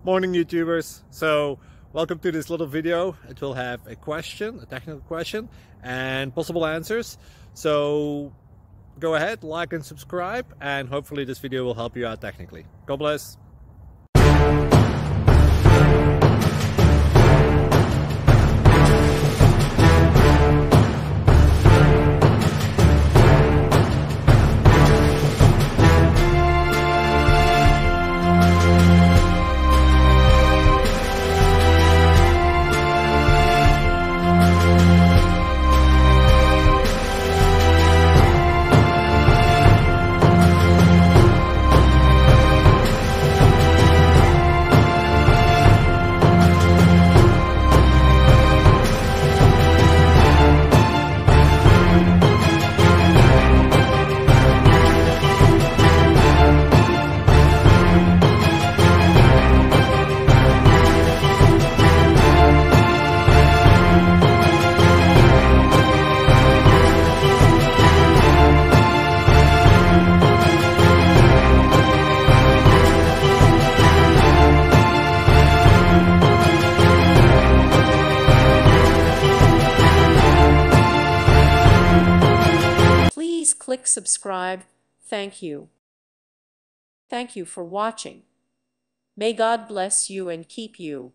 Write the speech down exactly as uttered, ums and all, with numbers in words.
Morning YouTubers. So welcome to this little video. It will have a question, a technical question, and possible answers. So go ahead, like and subscribe, and hopefully this video will help you out technically. God bless. Please click subscribe. Thank you. Thank you for watching. May God bless you and keep you.